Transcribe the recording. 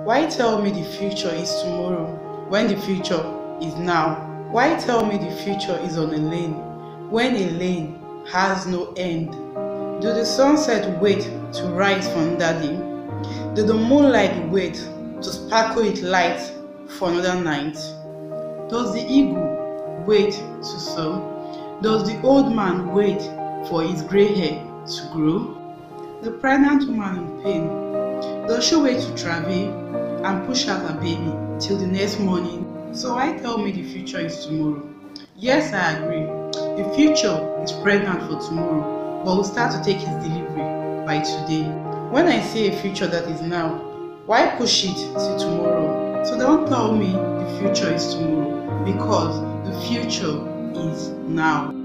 Why tell me the future is tomorrow when the future is now? Why tell me the future is on a lane when a lane has no end? Do the sunset wait to rise for another day? Do the moonlight wait to sparkle its light for another night? Does the eagle wait to soar? Does the old man wait for his grey hair to grow? The pregnant woman in pain, does she wait to travel and push out her baby till the next morning? So why tell me the future is tomorrow? Yes, I agree. The future is pregnant for tomorrow, but will start to take its delivery by today. When I say a future that is now, why push it till tomorrow? So don't tell me the future is tomorrow, because the future is now.